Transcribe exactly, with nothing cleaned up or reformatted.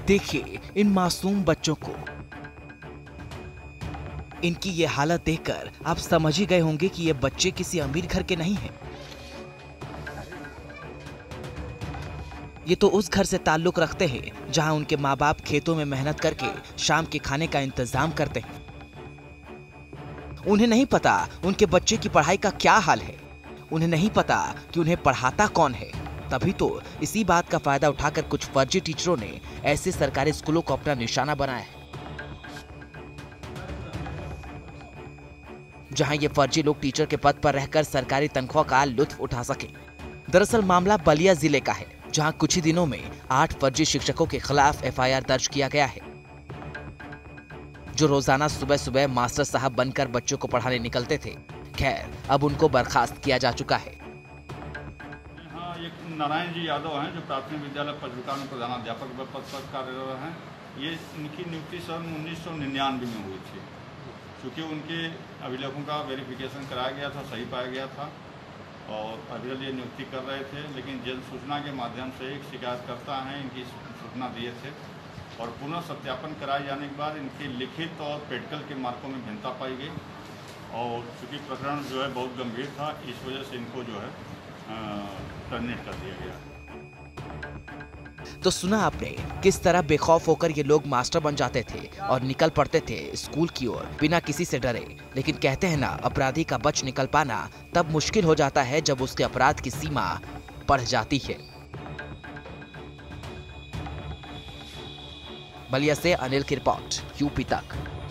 देखिए इन मासूम बच्चों को। इनकी ये हालत देखकर आप समझ ही गए होंगे कि ये बच्चे किसी अमीर घर के नहीं हैं। ये तो उस घर से ताल्लुक रखते हैं जहां उनके माँ बाप खेतों में मेहनत करके शाम के खाने का इंतजाम करते हैं। उन्हें नहीं पता उनके बच्चे की पढ़ाई का क्या हाल है। उन्हें नहीं पता कि उन्हें पढ़ाता कौन है। तभी तो इसी बात का फायदा उठाकर कुछ फर्जी टीचरों ने ऐसे सरकारी स्कूलों को अपना निशाना बनाया है, जहां ये फर्जी लोग टीचर के पद पर रहकर सरकारी तनख्वाह का लुत्फ उठा सके। दरअसल मामला बलिया जिले का है, जहां कुछ ही दिनों में आठ फर्जी शिक्षकों के खिलाफ एफ आई आर दर्ज किया गया है, जो रोजाना सुबह सुबह मास्टर साहब बनकर बच्चों को पढ़ाने निकलते थे। खैर, अब उनको बर्खास्त किया जा चुका है। हाँ, एक नारायण जी यादव हैं जो प्राथमिक विद्यालय पचरुका में प्रधानाध्यापक पद पर कार्यरत हैं। ये इनकी नियुक्ति सन उन्नीस सौ निन्यानवे में हुई थी। चूँकि उनके अभिलेखों का वेरिफिकेशन कराया गया था, सही पाया गया था और अभी ये नियुक्ति कर रहे थे, लेकिन जल्द सूचना के माध्यम से एक शिकायतकर्ता हैं इनकी सूचना दिए थे और पुनः सत्यापन कराए जाने के बाद इनके लिखित और प्रैक्टिकल के मार्कों में भिन्नता पाई गई और चूँकि प्रकरण जो है बहुत गंभीर था, इस वजह से इनको जो है टर्मिनेट कर दिया गया। तो सुना आपने किस तरह बेखौफ होकर ये लोग मास्टर बन जाते थे और निकल पड़ते थे स्कूल की ओर बिना किसी से डरे। लेकिन कहते हैं ना, अपराधी का बच निकल पाना तब मुश्किल हो जाता है जब उसके अपराध की सीमा बढ़ जाती है। बलिया से अनिल की रिपोर्ट, यूपी तक।